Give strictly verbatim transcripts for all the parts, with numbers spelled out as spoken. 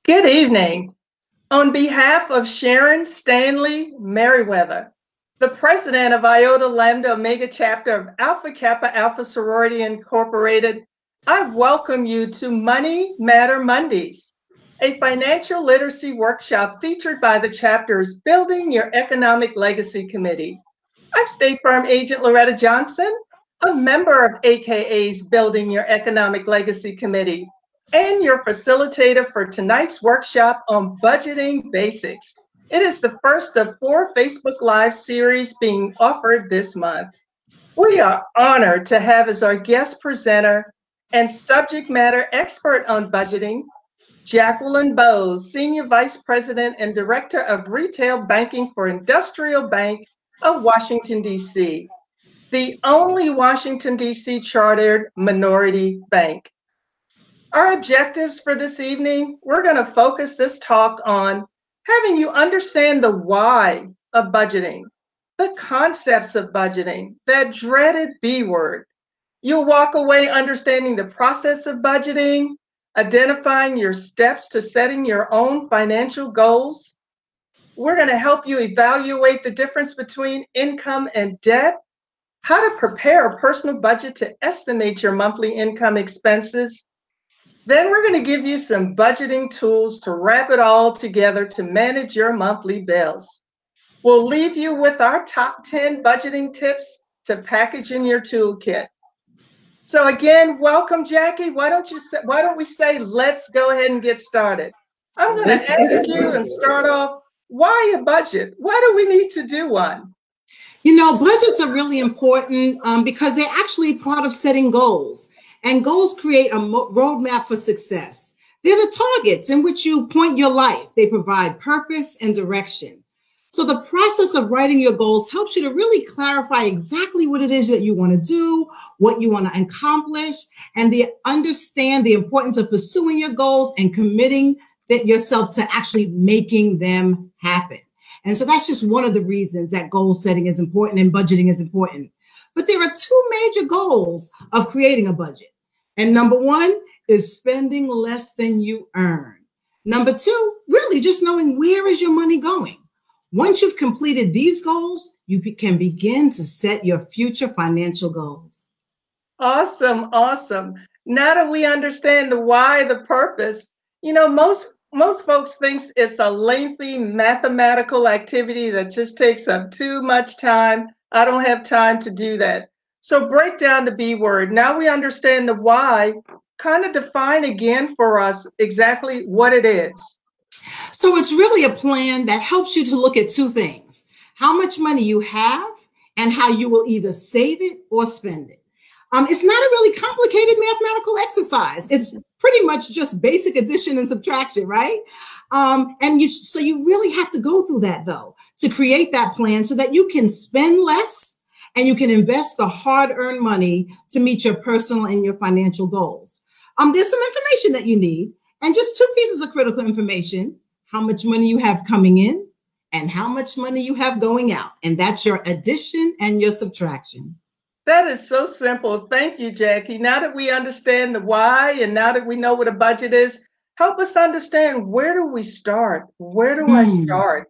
Good evening. On behalf of Sharon Stanley Merriweather, the president of Iota Lambda Omega chapter of Alpha Kappa Alpha Sorority Incorporated, I welcome you to Money Matter Mondays, a financial literacy workshop featured by the chapter's Building Your Economic Legacy Committee. I'm State Farm Agent Loretta Johnson, a member of A K A's Building Your Economic Legacy Committee, and your facilitator for tonight's workshop on budgeting basics. It is the first of four Facebook Live series being offered this month. We are honored to have as our guest presenter and subject matter expert on budgeting, Jacqueline Bowes, Senior Vice President and Director of Retail Banking for Industrial Bank of Washington, D C, the only Washington, D C chartered minority bank. Our objectives for this evening, we're going to focus this talk on having you understand the why of budgeting, the concepts of budgeting, that dreaded B word. You'll walk away understanding the process of budgeting, identifying your steps to setting your own financial goals. We're going to help you evaluate the difference between income and debt, how to prepare a personal budget to estimate your monthly income expenses. Then we're going to give you some budgeting tools to wrap it all together to manage your monthly bills. We'll leave you with our top ten budgeting tips to package in your toolkit. So again, welcome, Jackie. Why don't you say, why don't we say, let's go ahead and get started. I'm going to ask you and start off, why a budget? Why do we need to do one? You know, budgets are really important um, because they're actually part of setting goals. And goals create a roadmap for success. They're the targets in which you point your life. They provide purpose and direction. So the process of writing your goals helps you to really clarify exactly what it is that you want to do, what you want to accomplish, and the understand the importance of pursuing your goals and committing that yourself to actually making them happen. And so that's just one of the reasons that goal setting is important and budgeting is important. But there are two major goals of creating a budget. And number one is spending less than you earn. Number two, really just knowing where is your money going. Once you've completed these goals, you can begin to set your future financial goals. Awesome, awesome. Now that we understand the why, the purpose, you know, most most folks think it's a lengthy mathematical activity that just takes up too much time. I don't have time to do that. So break down the B word. Now we understand the why. Kind of define again for us exactly what it is. So it's really a plan that helps you to look at two things: how much money you have and how you will either save it or spend it. Um, it's not a really complicated mathematical exercise. It's pretty much just basic addition and subtraction, right? Um, and you, so you really have to go through that, though, to create that plan so that you can spend less and you can invest the hard-earned money to meet your personal and your financial goals. Um, there's some information that you need, and just two pieces of critical information: how much money you have coming in and how much money you have going out. And that's your addition and your subtraction. That is so simple. Thank you, Jackie. Now that we understand the why and now that we know what a budget is, help us understand, where do we start? Where do I start?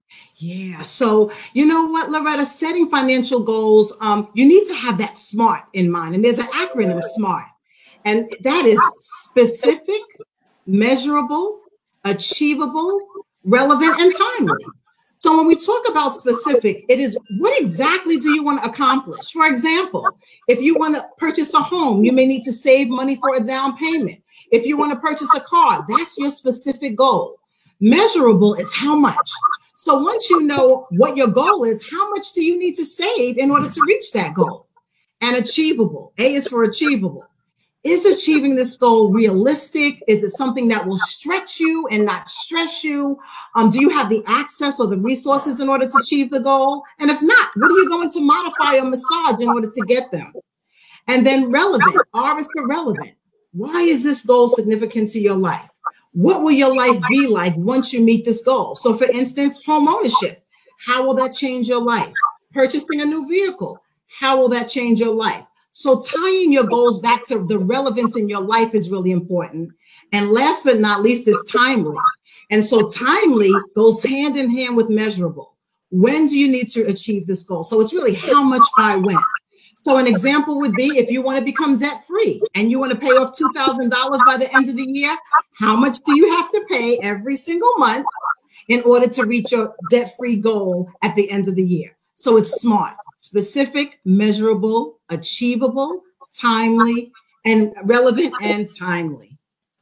Yeah. So, you know what, Loretta, setting financial goals, um, you need to have that SMART in mind. And there's an acronym, SMART. And that is specific, measurable, achievable, relevant, and timely. So when we talk about specific, it is what exactly do you want to accomplish? For example, if you want to purchase a home, you may need to save money for a down payment. If you want to purchase a car, that's your specific goal. Measurable is how much. So once you know what your goal is, how much do you need to save in order to reach that goal? And achievable, A is for achievable. Is achieving this goal realistic? Is it something that will stretch you and not stress you? Um, do you have the access or the resources in order to achieve the goal? And if not, what are you going to modify or massage in order to get them? And then relevant, R is for relevant. Why is this goal significant to your life? What will your life be like once you meet this goal? So for instance, home ownership, how will that change your life? Purchasing a new vehicle, how will that change your life? So tying your goals back to the relevance in your life is really important. And last but not least is timely. And so timely goes hand in hand with measurable. When do you need to achieve this goal? So it's really how much by when. So an example would be if you want to become debt-free and you want to pay off two thousand dollars by the end of the year, how much do you have to pay every single month in order to reach your debt-free goal at the end of the year? So it's SMART, specific, measurable, achievable, timely, and relevant and timely.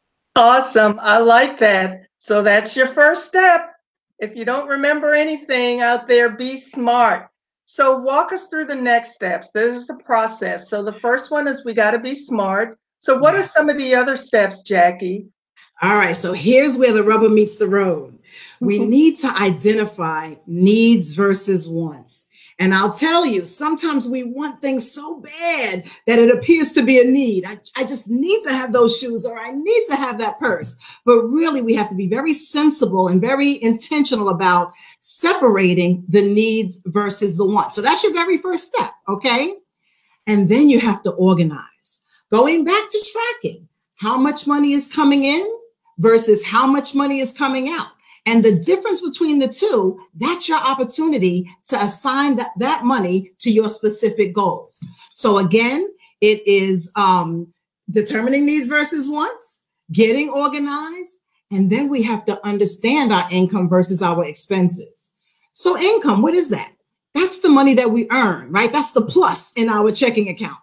Awesome. I like that. So that's your first step. If you don't remember anything out there, be smart. So walk us through the next steps. There's a process. So the first one is we got to be smart. So what yes. are some of the other steps, Jackie? All right. So here's where the rubber meets the road. We need to identify needs versus wants. And I'll tell you, sometimes we want things so bad that it appears to be a need. I, I just need to have those shoes, or I need to have that purse. But really, we have to be very sensible and very intentional about separating the needs versus the wants. So that's your very first step, okay? And then you have to organize. Going back to tracking, how much money is coming in versus how much money is coming out. And the difference between the two, that's your opportunity to assign that, that money to your specific goals. So again, it is um, determining needs versus wants, getting organized, and then we have to understand our income versus our expenses. So income, what is that? That's the money that we earn, right? That's the plus in our checking account.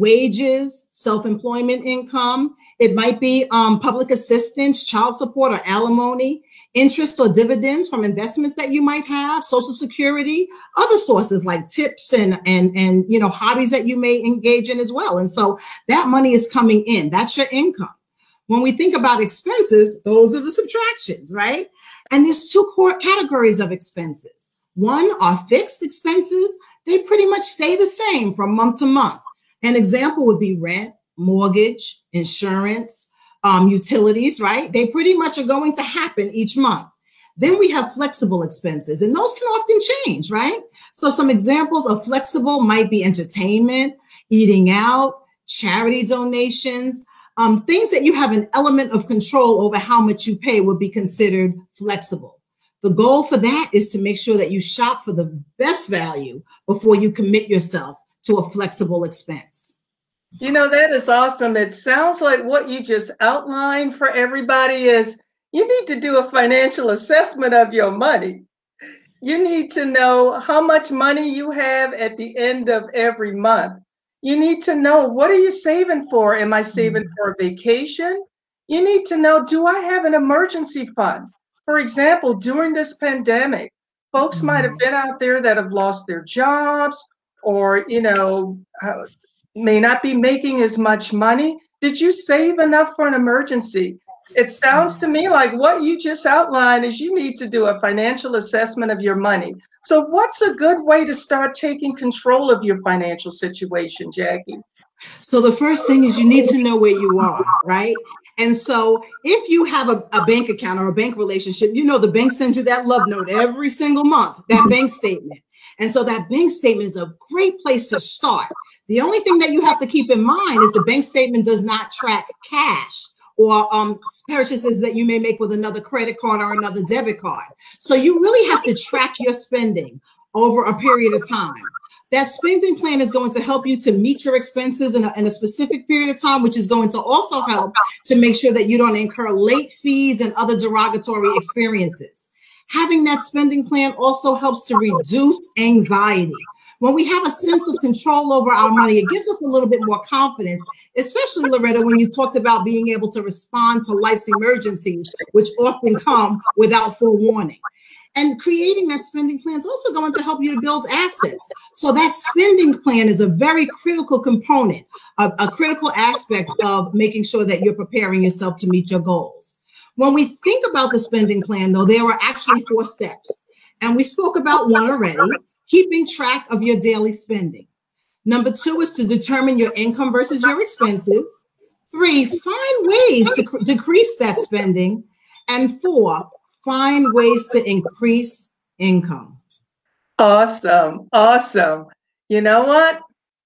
Wages, self-employment income. It might be um, public assistance, child support, or alimony. Interest or dividends from investments that you might have, Social Security, other sources like tips and, and, and, you know, hobbies that you may engage in as well. And so that money is coming in. That's your income. When we think about expenses, those are the subtractions, right? And there's two core categories of expenses. One are fixed expenses. They pretty much stay the same from month to month. An example would be rent, mortgage, insurance, Um, utilities, right? They pretty much are going to happen each month. Then we have flexible expenses, and those can often change, right? So some examples of flexible might be entertainment, eating out, charity donations, um, things that you have an element of control over how much you pay would be considered flexible. The goal for that is to make sure that you shop for the best value before you commit yourself to a flexible expense. You know, that is awesome. It sounds like what you just outlined for everybody is you need to do a financial assessment of your money. You need to know how much money you have at the end of every month. You need to know, what are you saving for? Am I saving for a vacation? You need to know, do I have an emergency fund? For example, during this pandemic, folks might have been out there that have lost their jobs, or, you know, uh, may not be making as much money. Did you save enough for an emergency? It sounds to me like what you just outlined is you need to do a financial assessment of your money. So what's a good way to start taking control of your financial situation, Jackie? So the first thing is you need to know where you are, right? And so if you have a, a bank account or a bank relationship, you know the bank sends you that love note every single month, that bank statement. And so that bank statement is a great place to start. The only thing that you have to keep in mind is the bank statement does not track cash or um, purchases that you may make with another credit card or another debit card. So you really have to track your spending over a period of time. That spending plan is going to help you to meet your expenses in a, in a specific period of time, which is going to also help to make sure that you don't incur late fees and other derogatory experiences. Having that spending plan also helps to reduce anxiety. When we have a sense of control over our money, it gives us a little bit more confidence, especially, Loretta, when you talked about being able to respond to life's emergencies, which often come without forewarning. And creating that spending plan is also going to help you to build assets. So that spending plan is a very critical component, a, a critical aspect of making sure that you're preparing yourself to meet your goals. When we think about the spending plan, though, there are actually four steps. And we spoke about one already. Keeping track of your daily spending. Number two is to determine your income versus your expenses. Three, find ways to decrease that spending. And four, find ways to increase income. Awesome. Awesome. You know what?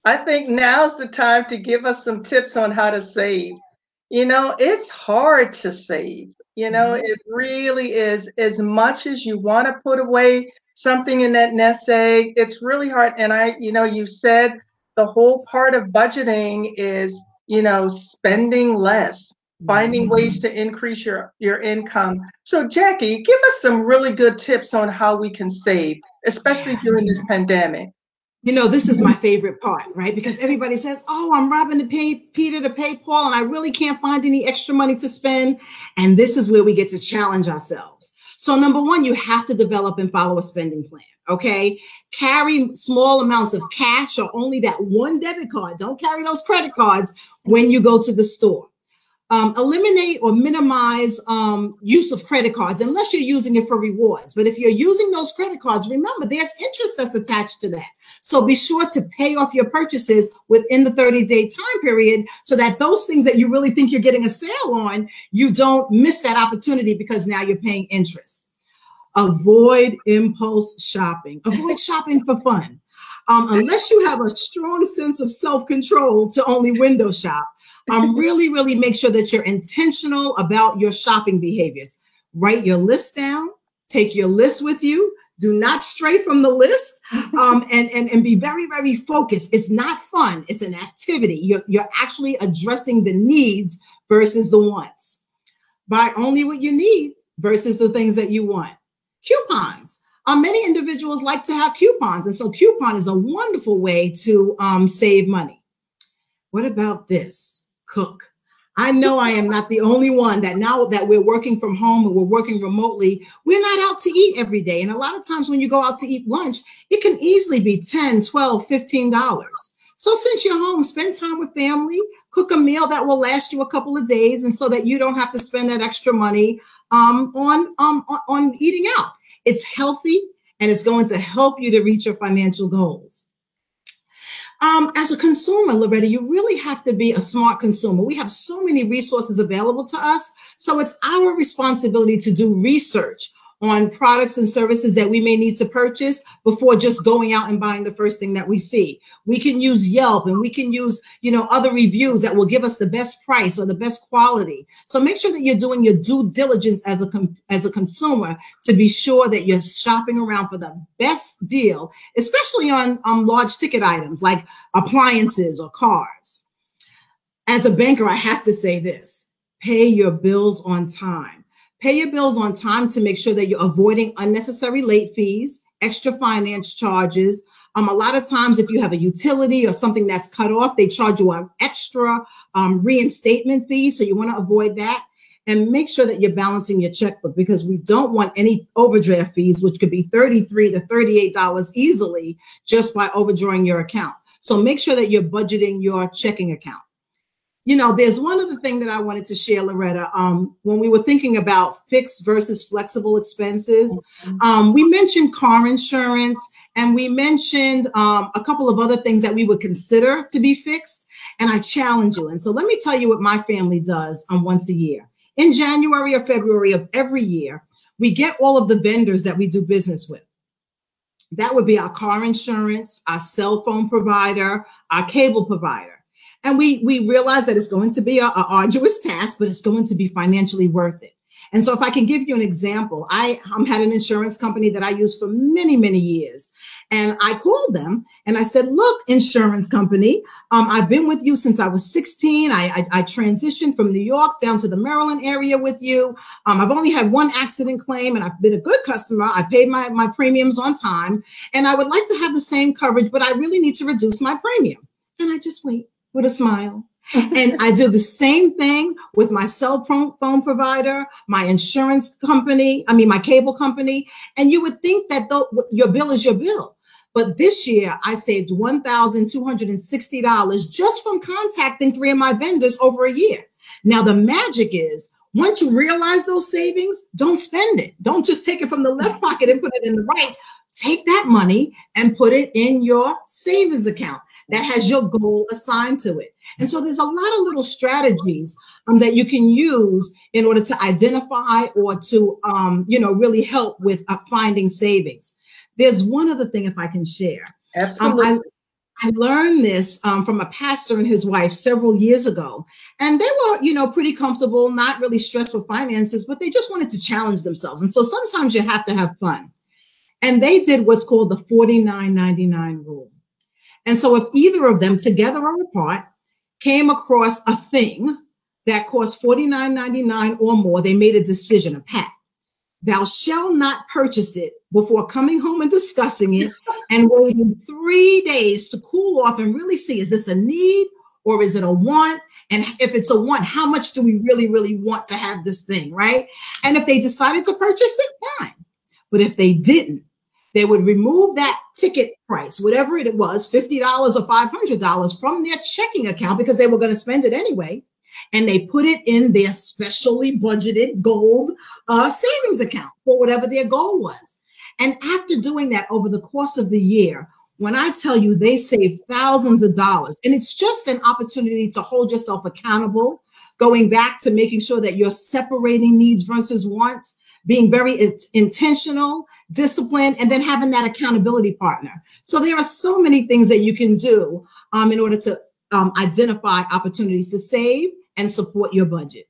I think now's the time to give us some tips on how to save. You know, it's hard to save. You know, Mhm. it really is. As much as you want to put away something in that nest egg, it's really hard. And I, you know, you said the whole part of budgeting is, you know, spending less, finding ways to increase your your income. So, Jackie, give us some really good tips on how we can save, especially Yeah. during this pandemic. You know, this is my favorite part, right? Because everybody says, oh, I'm robbing to pay Peter to pay Paul, and I really can't find any extra money to spend. And this is where we get to challenge ourselves. So number one, you have to develop and follow a spending plan, okay? Carry small amounts of cash or only that one debit card. Don't carry those credit cards when you go to the store. Um, eliminate or minimize um, use of credit cards unless you're using it for rewards. But if you're using those credit cards, remember there's interest that's attached to that. So be sure to pay off your purchases within the thirty day time period so that those things that you really think you're getting a sale on, you don't miss that opportunity because now you're paying interest. Avoid impulse shopping. Avoid shopping for fun. Um, unless you have a strong sense of self-control to only window shop, um, really, really make sure that you're intentional about your shopping behaviors. Write your list down, take your list with you. Do not stray from the list um, and, and, and be very, very focused. It's not fun. It's an activity. You're, you're actually addressing the needs versus the wants. Buy only what you need versus the things that you want. Coupons. Um, many individuals like to have coupons. And so coupon is a wonderful way to um, save money. What about this? Cook. I know I am not the only one that now that we're working from home and we're working remotely, we're not out to eat every day. And a lot of times when you go out to eat lunch, it can easily be ten, twelve, fifteen dollars. So since you're home, spend time with family, cook a meal that will last you a couple of days. And so that you don't have to spend that extra money um, on, um, on, on eating out. It's healthy and it's going to help you to reach your financial goals. Um, as a consumer, Loretta, you really have to be a smart consumer. We have so many resources available to us. So it's our responsibility to do research on products and services that we may need to purchase before just going out and buying the first thing that we see. We can use Yelp and we can use, you know, other reviews that will give us the best price or the best quality. So make sure that you're doing your due diligence as a, as a consumer to be sure that you're shopping around for the best deal, especially on um, large ticket items like appliances or cars. As a banker, I have to say this: pay your bills on time. Pay your bills on time to make sure that you're avoiding unnecessary late fees, extra finance charges. Um, a lot of times, if you have a utility or something that's cut off, they charge you an extra um, reinstatement fee. So you want to avoid that. And make sure that you're balancing your checkbook, because we don't want any overdraft fees, which could be thirty-three to thirty-eight dollars easily just by overdrawing your account. So make sure that you're budgeting your checking account. You know, there's one other thing that I wanted to share, Loretta. Um, when we were thinking about fixed versus flexible expenses, um, we mentioned car insurance and we mentioned um, a couple of other things that we would consider to be fixed. And I challenge you. And so let me tell you what my family does um, once a year. In January or February of every year, we get all of the vendors that we do business with. That would be our car insurance, our cell phone provider, our cable provider. And we, we realize that it's going to be a, a arduous task, but it's going to be financially worth it. And so if I can give you an example, I um, had an insurance company that I used for many, many years. And I called them and I said, look, insurance company, um, I've been with you since I was sixteen. I, I, I transitioned from New York down to the Maryland area with you. Um, I've only had one accident claim and I've been a good customer. I paid my, my premiums on time and I would like to have the same coverage, but I really need to reduce my premium. And I just wait with a smile. And I do the same thing with my cell phone provider, my insurance company, I mean, my cable company. And you would think that th- your bill is your bill. But this year I saved one thousand two hundred sixty dollars just from contacting three of my vendors over a year. Now, the magic is once you realize those savings, don't spend it. Don't just take it from the left pocket and put it in the right. Take that money and put it in your savings account that has your goal assigned to it. And so there's a lot of little strategies um, that you can use in order to identify or to, um, you know, really help with uh, finding savings. There's one other thing, if I can share. Absolutely. Um, I learned this um, from a pastor and his wife several years ago. And they were, you know, pretty comfortable, not really stressed with finances, but they just wanted to challenge themselves. And so sometimes you have to have fun. And they did what's called the forty-nine ninety-nine rule. And so if either of them, together or apart, came across a thing that cost forty-nine ninety-nine or more, they made a decision, a pact. Thou shalt not purchase it before coming home and discussing it and waiting three days to cool off and really see, is this a need or is it a want? And if it's a want, how much do we really, really want to have this thing, right? And if they decided to purchase it, fine. But if they didn't, they would remove that ticket price, whatever it was, fifty dollars or five hundred dollars from their checking account because they were going to spend it anyway. And they put it in their specially budgeted gold uh, savings account for whatever their goal was. And after doing that over the course of the year, when I tell you they save thousands of dollars, and it's just an opportunity to hold yourself accountable, going back to making sure that you're separating needs versus wants, being very intentional, disciplined, and then having that accountability partner. So there are so many things that you can do um, in order to um, identify opportunities to save and support your budget.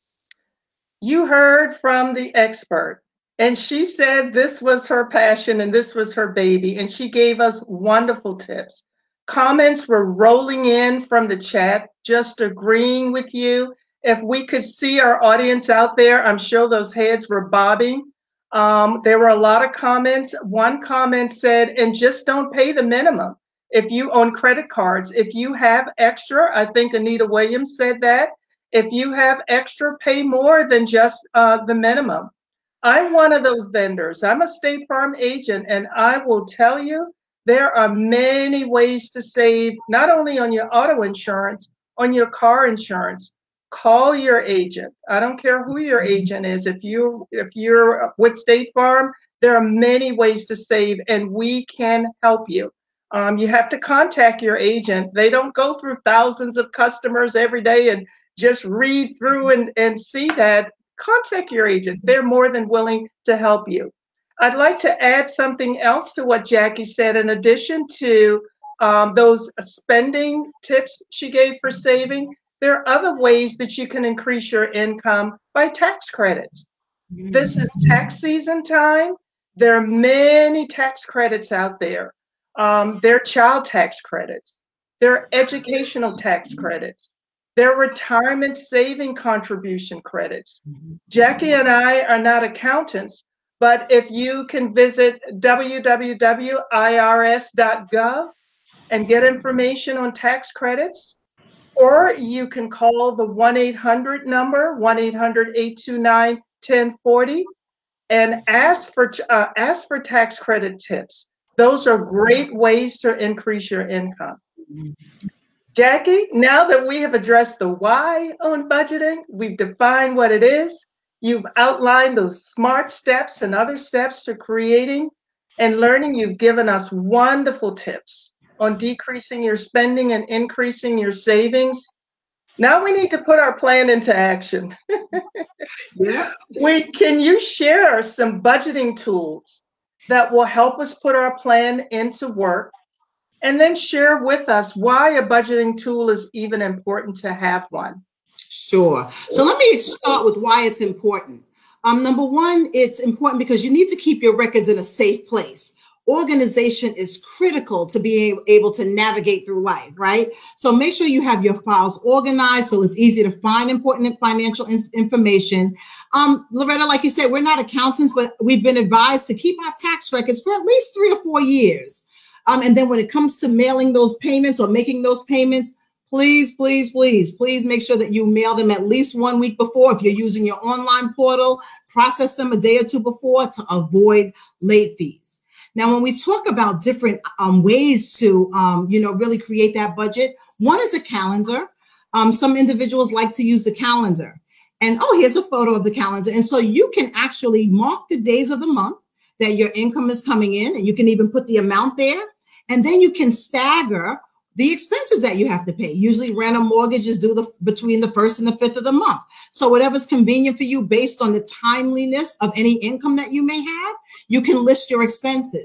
You heard from the expert, and she said this was her passion and this was her baby, and she gave us wonderful tips. Comments were rolling in from the chat, just agreeing with you. If we could see our audience out there, I'm sure those heads were bobbing. Um, there were a lot of comments. One comment said, and just don't pay the minimum. If you own credit cards, if you have extra, I think Anita Williams said that, if you have extra, pay more than just uh, the minimum. I'm one of those vendors. I'm a State Farm agent, and I will tell you, there are many ways to save, not only on your auto insurance, on your car insurance. Call your agent. I don't care who your agent is. If you if you're with State Farm, there are many ways to save, and we can help you. Um, you have to contact your agent. They don't go through thousands of customers every day and just read through and, and see that. Contact your agent. They're more than willing to help you. I'd like to add something else to what Jackie said. In addition to um, those spending tips she gave for saving, there are other ways that you can increase your income by tax credits. This is tax season time. There are many tax credits out there. Um, there are child tax credits. There are educational tax credits. There are retirement saving contribution credits. Jackie and I are not accountants, but if you can visit w w w dot i r s dot gov and get information on tax credits, or you can call the one eight hundred number, one eight hundred, eight two nine, one oh four oh, and ask for, uh, ask for tax credit tips. Those are great ways to increase your income. Jackie, now that we have addressed the why on budgeting, we've defined what it is, you've outlined those SMART steps and other steps to creating and learning, you've given us wonderful tips on decreasing your spending and increasing your savings. Now we need to put our plan into action. Yeah. We, can you share some budgeting tools that will help us put our plan into work, and then share with us why a budgeting tool is even important to have one? Sure. So let me start with why it's important. Um, number one, it's important because you need to keep your records in a safe place. Organization is critical to being able to navigate through life, right? So make sure you have your files organized so it's easy to find important financial information. Um, Loretta, like you said, we're not accountants, but we've been advised to keep our tax records for at least three or four years. Um, and then when it comes to mailing those payments or making those payments, please, please, please, please make sure that you mail them at least one week before. If you're using your online portal, process them a day or two before to avoid late fees. Now, when we talk about different um, ways to, um, you know, really create that budget, one is a calendar. Um, some individuals like to use the calendar. And, oh, here's a photo of the calendar. And so you can actually mark the days of the month that your income is coming in, and you can even put the amount there. And then you can stagger the expenses that you have to pay. Usually rent a mortgage is due the, between the first and the fifth of the month. So whatever's convenient for you based on the timeliness of any income that you may have, you can list your expenses.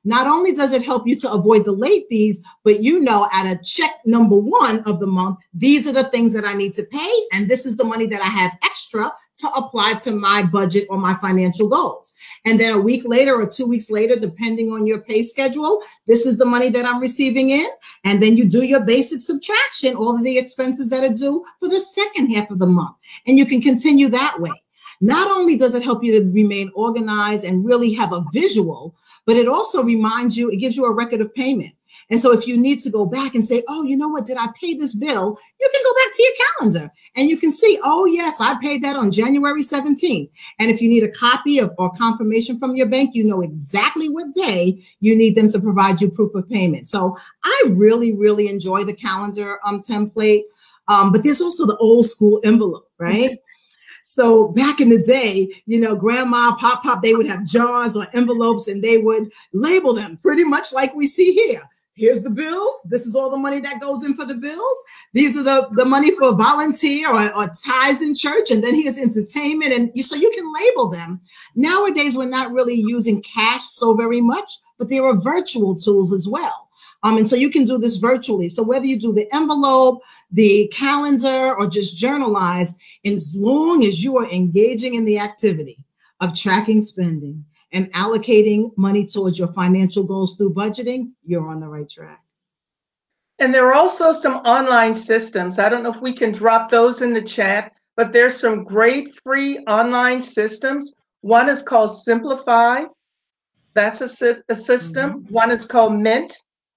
Not only does it help you to avoid the late fees, but you know, at a check number one of the month, these are the things that I need to pay. And this is the money that I have extra to apply to my budget or my financial goals. And then a week later or two weeks later, depending on your pay schedule, this is the money that I'm receiving in. And then you do your basic subtraction, all of the expenses that are due for the second half of the month. And you can continue that way. Not only does it help you to remain organized and really have a visual, but it also reminds you, it gives you a record of payment. And so if you need to go back and say, oh, you know what, did I pay this bill? You can go back to your calendar and you can see, oh, yes, I paid that on January seventeenth. And if you need a copy of or confirmation from your bank, you know exactly what day you need them to provide you proof of payment. So I really, really enjoy the calendar um, template. Um, but there's also the old school envelope, right? Mm-hmm. So back in the day, you know, grandma, pop, pop, they would have jars or envelopes and they would label them pretty much like we see here. Here's the bills. This is all the money that goes in for the bills. These are the, the money for volunteer or, or tithes in church. And then here's entertainment. And you, so you can label them. Nowadays, we're not really using cash so very much, but there are virtual tools as well. Um, and so you can do this virtually. So whether you do the envelope, the calendar, or just journalize, as long as you are engaging in the activity of tracking spending and allocating money towards your financial goals through budgeting, you're on the right track. And there are also some online systems. I don't know if we can drop those in the chat, but there's some great free online systems. One is called Simplify. That's a, a system. Mm-hmm. One is called Mint.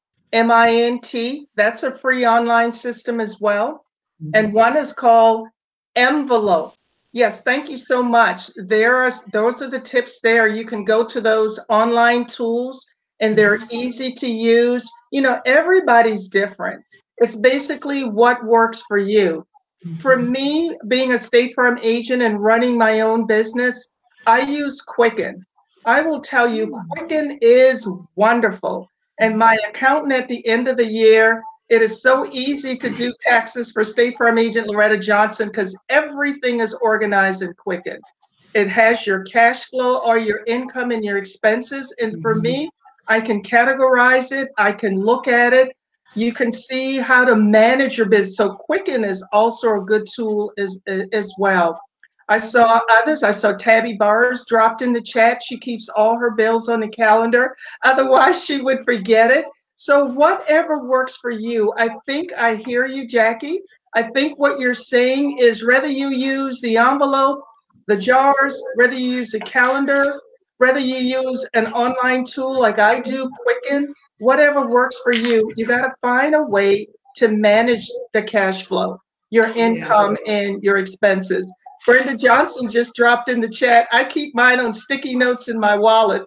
M I N T, that's a free online system as well. Mm-hmm. And one is called Envelope. Yes, thank you so much. There are, those are the tips there. You can go to those online tools and they're easy to use. You know, everybody's different. It's basically what works for you. Mm-hmm. For me, being a State Farm agent and running my own business, I use Quicken. I will tell you, Quicken is wonderful. And my accountant at the end of the year, it is so easy to do taxes for State Farm agent Loretta Johnson because everything is organized in Quicken. It has your cash flow or your income and your expenses. And for me, I can categorize it. I can look at it. You can see how to manage your business. So Quicken is also a good tool as, as well. I saw others. I saw Tabby Bars dropped in the chat. She keeps all her bills on the calendar. Otherwise, she would forget it. So whatever works for you. I think I hear you, Jackie. I think what you're saying is whether you use the envelope, the jars, whether you use a calendar, whether you use an online tool like I do, Quicken, whatever works for you, you got to find a way to manage the cash flow, your income, yeah. and your expenses. Brenda Johnson just dropped in the chat. I keep mine on sticky notes in my wallet.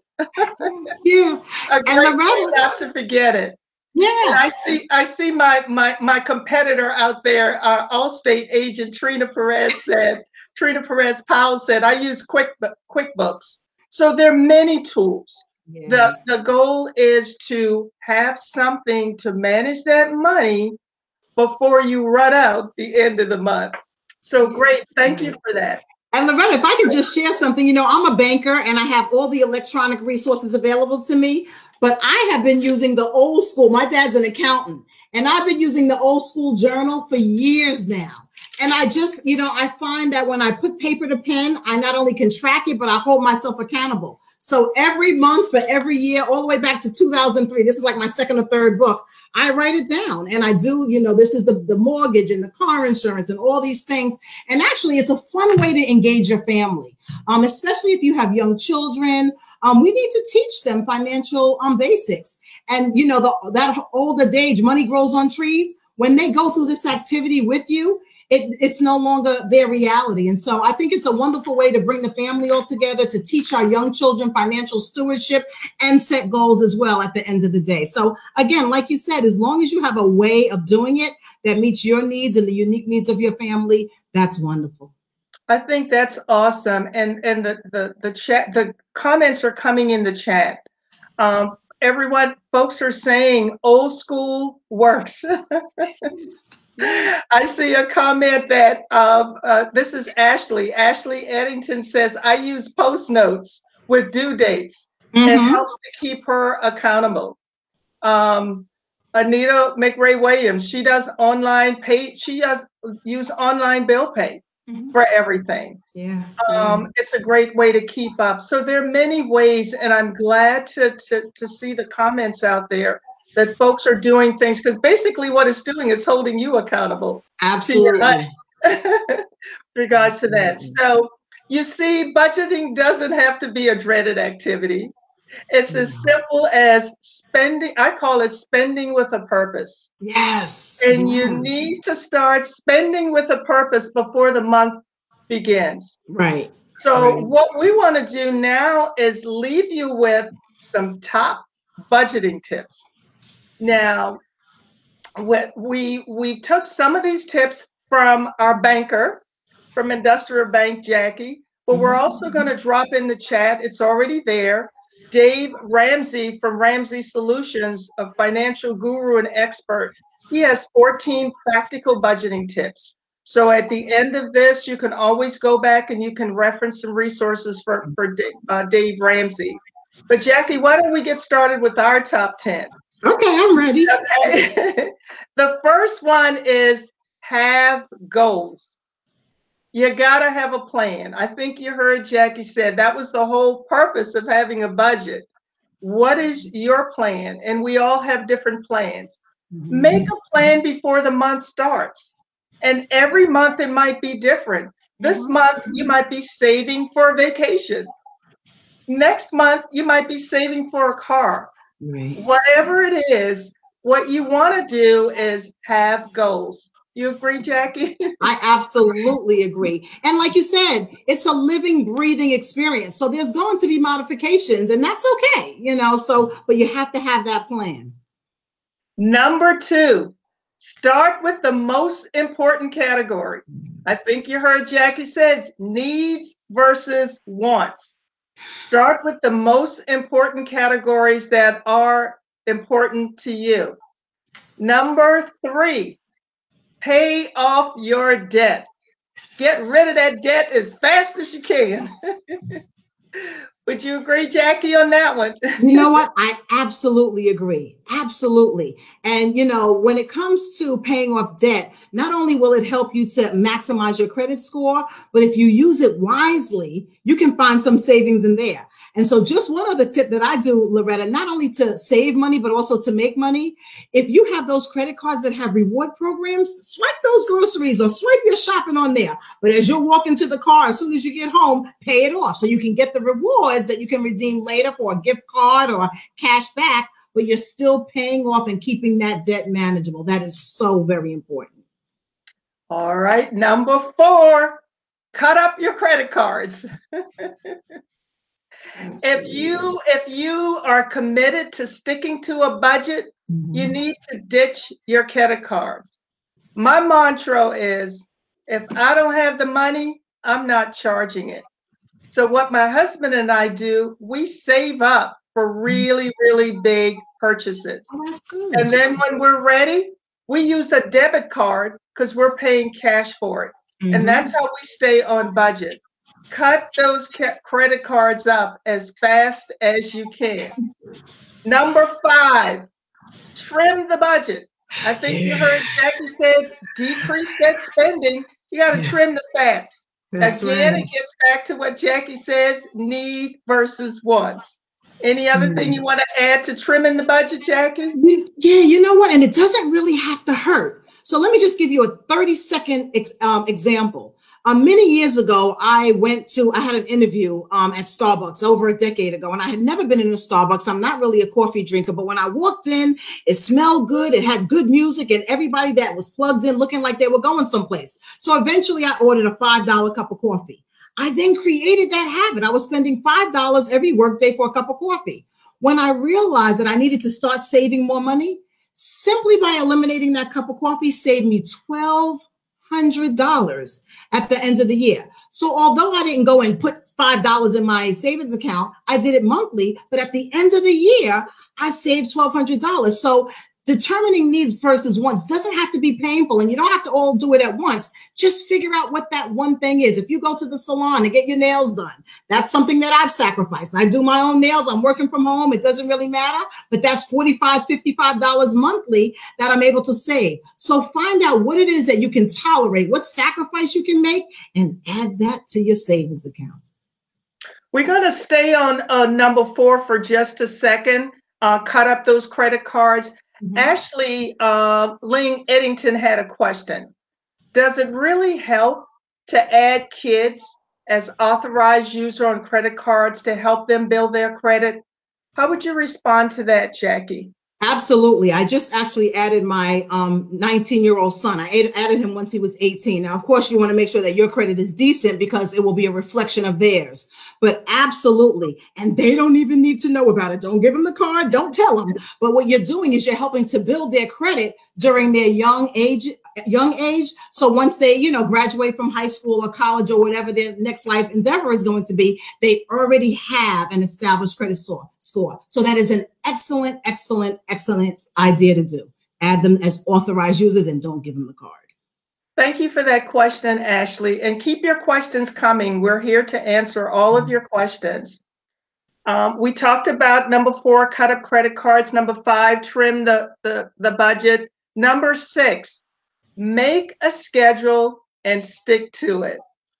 Yeah, a great way not to forget it. Yeah, and I see. I see my my my competitor out there, uh, Allstate agent Trina Perez said. Trina Perez Powell said, "I use Quick QuickBooks." So there are many tools. Yeah. The the goal is to have something to manage that money before you run out the end of the month. So great. Thank you for that. And Loretta, if I could just share something, you know, I'm a banker and I have all the electronic resources available to me, but I have been using the old school. My dad's an accountant and I've been using the old school journal for years now. And I just, you know, I find that when I put paper to pen, I not only can track it, but I hold myself accountable. So every month for every year, all the way back to two thousand three, this is like my second or third book, I write it down and I do, you know, this is the, the mortgage and the car insurance and all these things. And actually, it's a fun way to engage your family, um, especially if you have young children. Um, we need to teach them financial um, basics. And, you know, the, that old adage, money grows on trees. When they go through this activity with you, It, it's no longer their reality. And so I think it's a wonderful way to bring the family all together, to teach our young children financial stewardship and set goals as well at the end of the day. So again, like you said, as long as you have a way of doing it that meets your needs and the unique needs of your family, that's wonderful. I think that's awesome. And and the the the chat, the comments are coming in the chat. Um, everyone, folks are saying old school works. I see a comment that um, uh, this is Ashley. Ashley Eddington says, I use post notes with due dates. Mm-hmm. It helps to keep her accountable. Um, Anita McRae Williams, she does online pay. She does use online bill pay mm-hmm. for everything. Yeah, um, yeah. It's a great way to keep up. So there are many ways, and I'm glad to to to see the comments out there that folks are doing things, because basically what it's doing is holding you accountable. Absolutely. Regards to that. So you see, budgeting doesn't have to be a dreaded activity. It's as simple as spending. I call it spending with a purpose. Yes. And yes. you need to start spending with a purpose before the month begins. Right. So right. what we want to do now is leave you with some top budgeting tips. Now, we we took some of these tips from our banker, from Industrial Bank, Jackie, but we're also going to drop in the chat. It's already there. Dave Ramsey from Ramsey Solutions, a financial guru and expert. He has fourteen practical budgeting tips. So at the end of this, you can always go back and you can reference some resources for, for uh, Dave Ramsey. But Jackie, why don't we get started with our top ten? Okay, I'm ready. Okay. The first one is have goals. You gotta have a plan. I think you heard Jackie said that was the whole purpose of having a budget. What is your plan? And we all have different plans. Mm-hmm. Make a plan before the month starts. And every month it might be different. This mm-hmm. month you might be saving for a vacation. Next month you might be saving for a car. Right. Whatever it is, what you want to do is have goals. You agree, Jackie? I absolutely agree. And like you said, it's a living, breathing experience. So there's going to be modifications, and that's okay, you know, so, but you have to have that plan. Number two, start with the most important category. I think you heard Jackie says needs versus wants. Start with the most important categories that are important to you. Number three, pay off your debt. Get rid of that debt as fast as you can. Would you agree, Jackie, on that one? You know what? I absolutely agree. Absolutely. And, you know, when it comes to paying off debt, not only will it help you to maximize your credit score, but if you use it wisely, you can find some savings in there. And so just one other tip that I do, Loretta, not only to save money, but also to make money. If you have those credit cards that have reward programs, swipe those groceries or swipe your shopping on there. But as you're walking to the car, as soon as you get home, pay it off so you can get the rewards that you can redeem later for a gift card or cash back, but you're still paying off and keeping that debt manageable. That is so very important. All right. Number four, cut up your credit cards. If you if you are committed to sticking to a budget, mm-hmm. you need to ditch your credit cards. My mantra is, if I don't have the money, I'm not charging it. So what my husband and I do, we save up for really, really big purchases. Oh, that's good. And then when we're ready, we use a debit card because we're paying cash for it. Mm-hmm. And that's how we stay on budget. Cut those credit cards up as fast as you can. Number five, trim the budget. I think yeah. you heard Jackie said decrease that spending. You got to yes. trim the fat. That's Again, right. It gets back to what Jackie says, need versus wants. Any other mm. thing you want to add to trimming the budget, Jackie? Yeah, you know what? And it doesn't really have to hurt. So let me just give you a thirty second ex um, example. Um, many years ago, I went to, I had an interview um, at Starbucks over a decade ago, and I had never been in a Starbucks. I'm not really a coffee drinker, but when I walked in, it smelled good. It had good music, and everybody that was plugged in looking like they were going someplace. So eventually I ordered a five dollar cup of coffee. I then created that habit. I was spending five dollars every workday for a cup of coffee. When I realized that I needed to start saving more money, simply by eliminating that cup of coffee saved me twelve hundred dollars at the end of the year. So although I didn't go and put five dollars in my savings account, I did it monthly, but at the end of the year, I saved twelve hundred dollars. So determining needs versus wants doesn't have to be painful, and you don't have to all do it at once. Just figure out what that one thing is. If you go to the salon to get your nails done, that's something that I've sacrificed. I do my own nails. I'm working from home. It doesn't really matter, but that's forty-five dollars, fifty-five dollars monthly that I'm able to save. So find out what it is that you can tolerate, what sacrifice you can make, and add that to your savings account. We're going to stay on uh, number four for just a second. Uh, cut up those credit cards. Mm-hmm. Ashley uh, Ling Eddington had a question. Does it really help to add kids as authorized user on credit cards to help them build their credit? How would you respond to that, Jackie? Absolutely. I just actually added my um, nineteen-year-old son. I added, added him once he was eighteen. Now, of course, you want to make sure that your credit is decent because it will be a reflection of theirs. But absolutely. And they don't even need to know about it. Don't give them the card. Don't tell them. But what you're doing is you're helping to build their credit during their young age. young age. So once they, you know, graduate from high school or college or whatever their next life endeavor is going to be, they already have an established credit score. So that is an excellent, excellent, excellent idea to do. Add them as authorized users and don't give them the card. Thank you for that question, Ashley. And keep your questions coming. We're here to answer all of your questions. Um, we talked about number four, cut up credit cards. Number five, trim the, the, the budget. Number six, make a schedule and stick to it.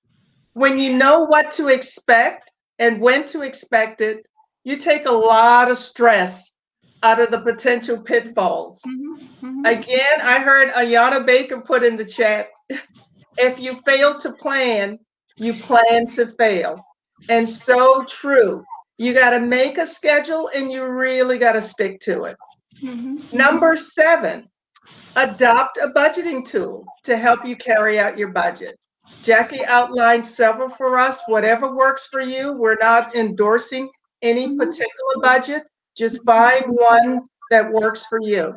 When you know what to expect and when to expect it, you take a lot of stress out of the potential pitfalls. Mm-hmm, mm-hmm. Again, I heard Ayana Baker put in the chat, if you fail to plan, you plan to fail. And so true. You got to make a schedule and you really got to stick to it. Mm-hmm. Number seven, adopt a budgeting tool to help you carry out your budget. Jackie outlined several for us. Whatever works for you. We're not endorsing any particular budget. Just find one that works for you.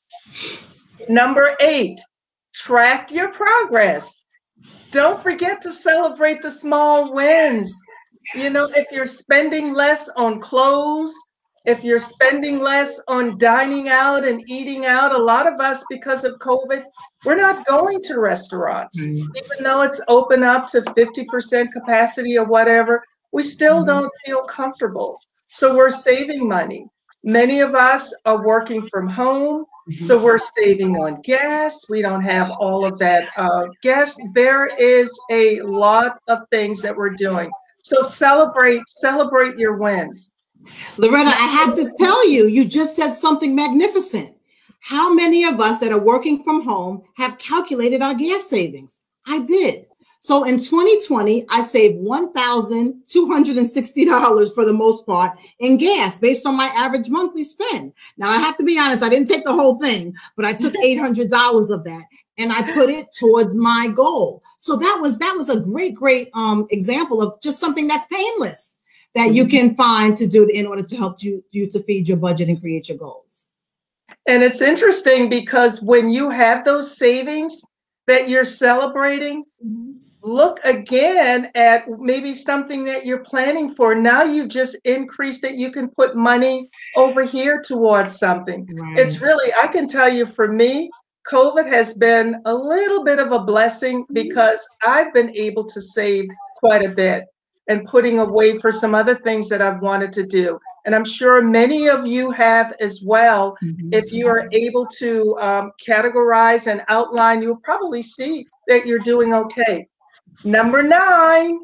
Number eight, track your progress. Don't forget to celebrate the small wins. You know, if you're spending less on clothes, if you're spending less on dining out and eating out, a lot of us, because of COVID, we're not going to restaurants. Mm. Even though it's open up to fifty percent capacity or whatever, we still mm. don't feel comfortable. So we're saving money. Many of us are working from home, mm-hmm. so we're saving on gas. We don't have all of that uh, gas. There is a lot of things that we're doing. So celebrate, celebrate your wins. Loretta, I have to tell you, you just said something magnificent. How many of us that are working from home have calculated our gas savings? I did. So in twenty twenty, I saved one thousand two hundred sixty dollars for the most part in gas based on my average monthly spend. Now, I have to be honest, I didn't take the whole thing, but I took eight hundred dollars of that and I put it towards my goal. So that was that was a great, great um, example of just something that's painless that you can find to do in order to help you, you to feed your budget and create your goals. And it's interesting because when you have those savings that you're celebrating, mm-hmm. look again at maybe something that you're planning for. Now you just increased that you can put money over here towards something. Right. It's really, I can tell you for me, COVID has been a little bit of a blessing because I've been able to save quite a bit and putting away for some other things that I've wanted to do. And I'm sure many of you have as well. Mm-hmm. If you are able to um, categorize and outline, you'll probably see that you're doing okay. Number nine,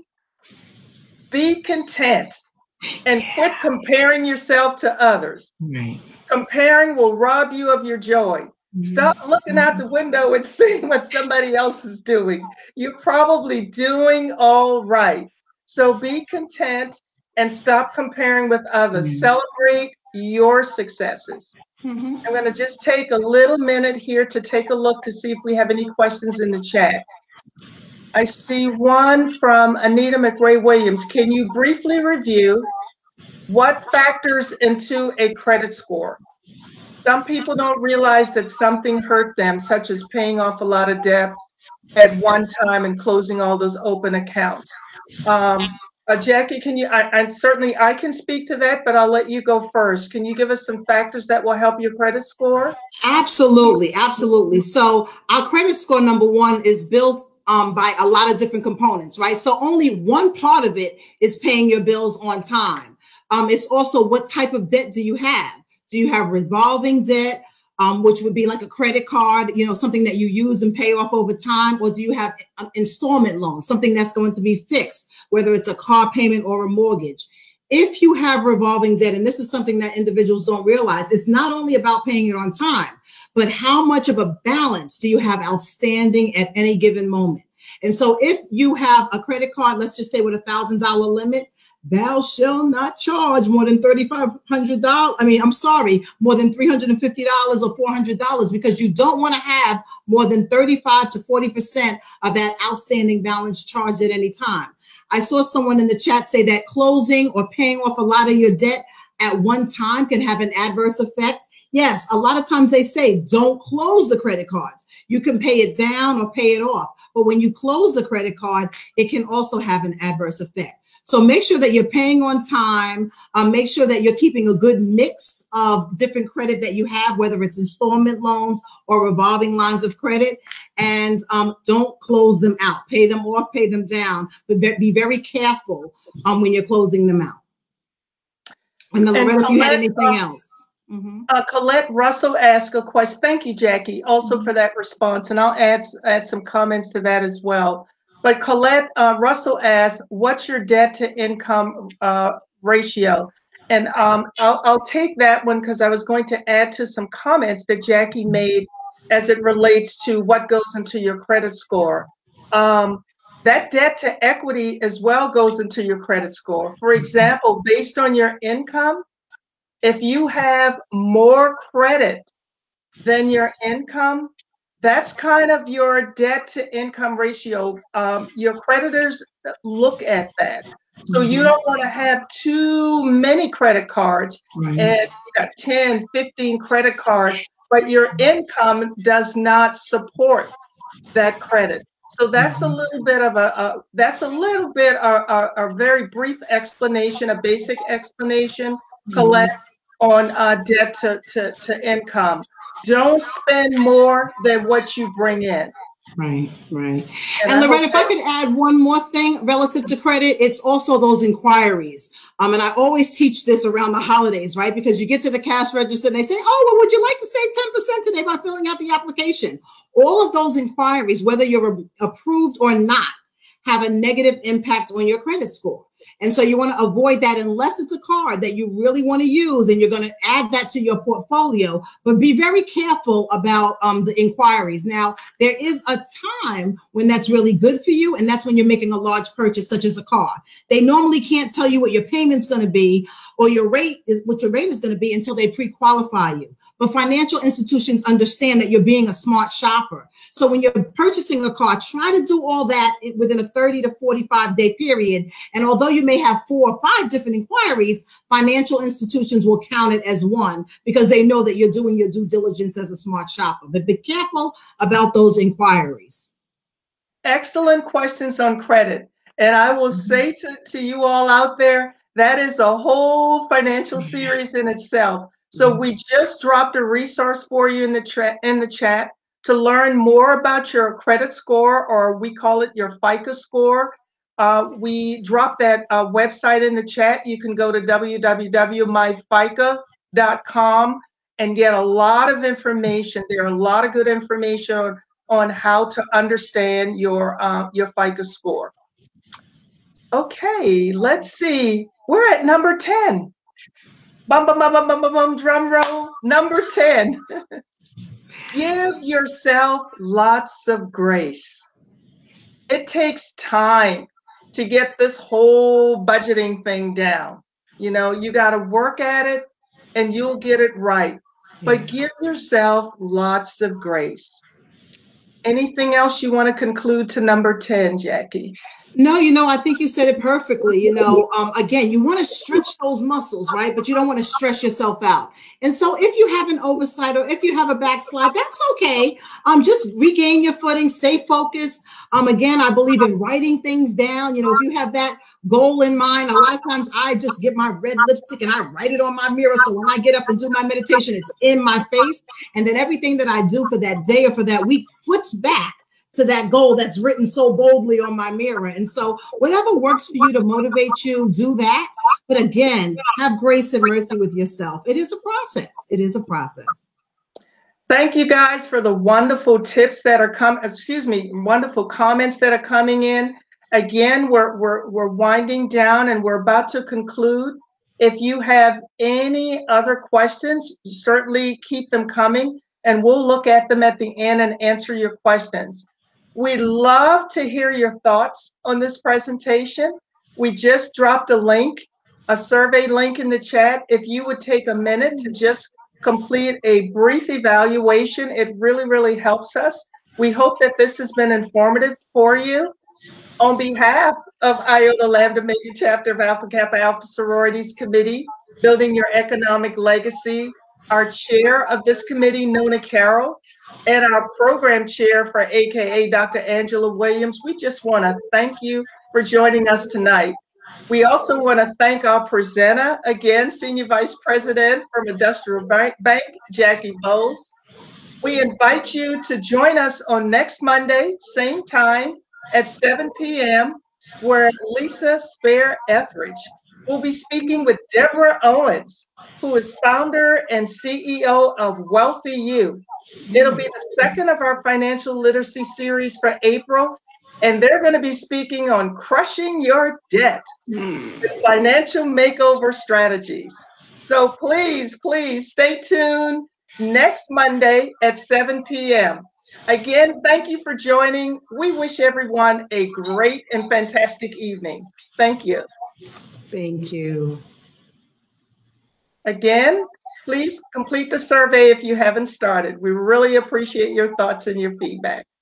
be content and quit comparing yourself to others. Right. Comparing will rob you of your joy. Mm-hmm. Stop looking out the window and seeing what somebody else is doing. You're probably doing all right. So be content and stop comparing with others. Mm-hmm. Celebrate your successes. Mm-hmm. I'm going to just take a little minute here to take a look to see if we have any questions in the chat. I see one from Anita McRae Williams. Can you briefly review what factors into a credit score? Some people don't realize that something hurt them, such as paying off a lot of debt at one time and closing all those open accounts. Um, Uh, Jackie, can you, I, and certainly I can speak to that, but I'll let you go first. Can you give us some factors that will help your credit score? Absolutely, absolutely. So our credit score, number one, is built um, by a lot of different components, right? So only one part of it is paying your bills on time. Um, it's also what type of debt do you have? Do you have revolving debt, um, which would be like a credit card, you know, something that you use and pay off over time? Or do you have um, installment loans, something that's going to be fixed, whether it's a car payment or a mortgage? If you have revolving debt, and this is something that individuals don't realize, it's not only about paying it on time, but how much of a balance do you have outstanding at any given moment? And so if you have a credit card, let's just say with a thousand dollar limit, thou shalt not charge more than thirty-five hundred dollars. I mean, I'm sorry, more than three hundred fifty dollars or four hundred dollars, because you don't want to have more than thirty-five to forty percent of that outstanding balance charged at any time. I saw someone in the chat say that closing or paying off a lot of your debt at one time can have an adverse effect. Yes, a lot of times they say don't close the credit cards. You can pay it down or pay it off. But when you close the credit card, it can also have an adverse effect. So make sure that you're paying on time. Um, make sure that you're keeping a good mix of different credit that you have, whether it's installment loans or revolving lines of credit, and um, don't close them out. Pay them off, pay them down, but be very careful um, when you're closing them out. And then, Loretta, if you had anything uh, else. Mm-hmm. uh, Colette Russell asked a question. Thank you, Jackie, also mm-hmm. for that response. And I'll add, add some comments to that as well. But Colette uh, Russell asked, what's your debt to income uh, ratio? And um, I'll, I'll take that one because I was going to add to some comments that Jackie made as it relates to what goes into your credit score. Um, that debt to equity as well goes into your credit score. For example, based on your income, if you have more credit than your income, that's kind of your debt to income ratio. Um, your creditors look at that. So you don't want to have too many credit cards and you got ten, fifteen credit cards, but your income does not support that credit. So that's a little bit of a, a that's a little bit a, a, a very brief explanation, a basic explanation, Colette, on uh, debt to, to, to income. Don't spend more than what you bring in. Right, right. And, and Loretta, if I could add one more thing relative to credit, it's also those inquiries. Um, and I always teach this around the holidays, right? Because you get to the cash register and they say, oh, well, would you like to save ten percent today by filling out the application? All of those inquiries, whether you're approved or not, have a negative impact on your credit score. And so you want to avoid that unless it's a card that you really want to use and you're going to add that to your portfolio. But be very careful about um, the inquiries. Now, there is a time when that's really good for you, and that's when you're making a large purchase, such as a car. They normally can't tell you what your payment's going to be or your rate is what your rate is going to be until they pre-qualify you. But financial institutions understand that you're being a smart shopper. So when you're purchasing a car, try to do all that within a thirty to forty-five day period. And although you may have four or five different inquiries, financial institutions will count it as one because they know that you're doing your due diligence as a smart shopper. But be careful about those inquiries. Excellent questions on credit. And I will say to, to you all out there, that is a whole financial series in itself. So we just dropped a resource for you in the chat in the chat to learn more about your credit score, or we call it your FICO score. Uh, we dropped that uh, website in the chat. You can go to w w w dot my fico dot com and get a lot of information. There are a lot of good information on, on how to understand your uh, your FICO score. Okay, let's see. We're at number ten. Bum, bum, bum, bum, bum, bum, bum, drum roll. Number ten. Give yourself lots of grace. It takes time to get this whole budgeting thing down. You know, you got to work at it and you'll get it right. But give yourself lots of grace. Anything else you want to conclude to number ten, Jackie? No, you know, I think you said it perfectly. You know, um, again, you want to stretch those muscles, right? But you don't want to stress yourself out. And so if you have an oversight or if you have a backslide, that's okay. Um, just regain your footing, stay focused. Um, again, I believe in writing things down. You know, if you have that goal in mind. A lot of times I just get my red lipstick and I write it on my mirror. So when I get up and do my meditation, it's in my face. And then everything that I do for that day or for that week foots back to that goal that's written so boldly on my mirror. And so whatever works for you to motivate you, do that. But again, have grace and mercy with yourself. It is a process. It is a process. Thank you guys for the wonderful tips that are coming, excuse me, wonderful comments that are coming in. Again, we're, we're, we're winding down and we're about to conclude. If you have any other questions, certainly keep them coming and we'll look at them at the end and answer your questions. We'd love to hear your thoughts on this presentation. We just dropped a link, a survey link in the chat. If you would take a minute to just complete a brief evaluation, it really, really helps us. We hope that this has been informative for you. On behalf of Iota Lambda Mega Chapter of Alpha Kappa Alpha Sororities Committee, Building Your Economic Legacy, our chair of this committee, Nona Carroll, and our program chair for A K A Doctor Angela Williams, we just want to thank you for joining us tonight. We also want to thank our presenter, again, Senior Vice President from Industrial Bank, Bank Jackie Bowles. We invite you to join us on next Monday, same time at seven p m, where Lisa Spare Etheridge will be speaking with Deborah Owens, who is founder and C E O of Wealthy You. It'll be the second of our financial literacy series for April, and they're going to be speaking on crushing your debt, the financial makeover strategies. So please, please stay tuned next Monday at seven p m Again, thank you for joining. We wish everyone a great and fantastic evening. Thank you. Thank you. Again, please complete the survey if you haven't started. We really appreciate your thoughts and your feedback.